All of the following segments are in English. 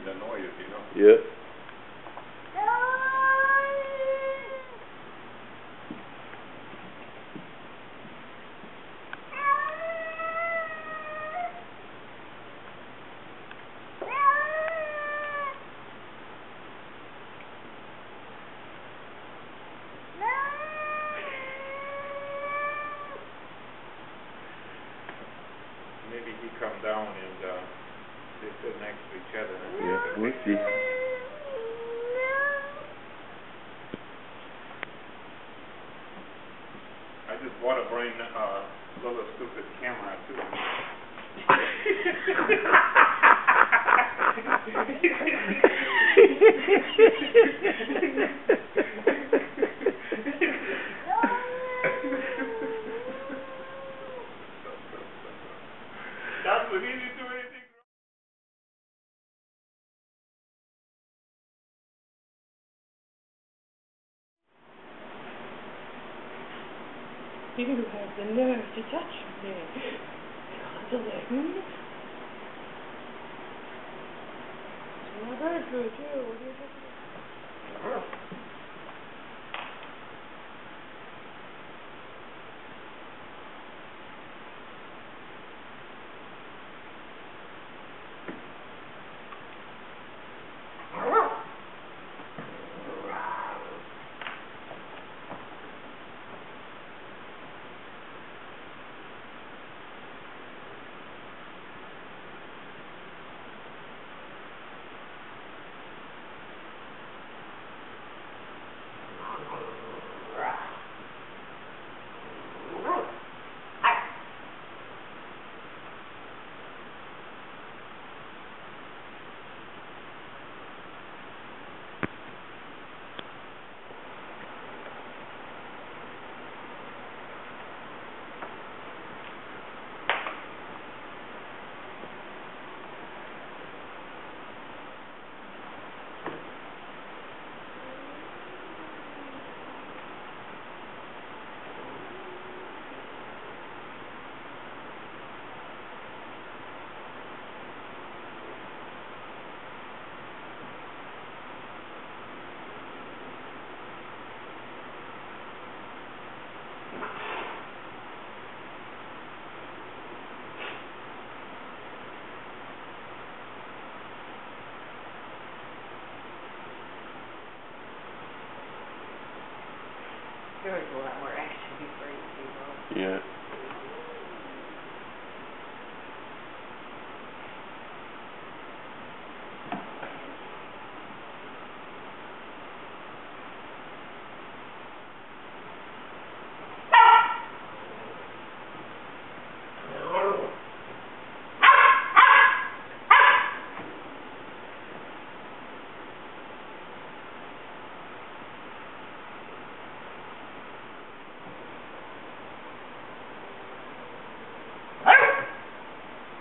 with the noise, you know? Yeah. Maybe he come down and they sit next to each other. Yeah, we'll see. I just bought a brand little stupid camera too. That's what he didn't do anything. You have the nerve to touch me, Rosalind. It's my birthday too. What are you talking about? There was a lot more action before you came home. Yeah.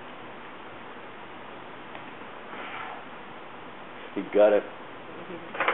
He got it.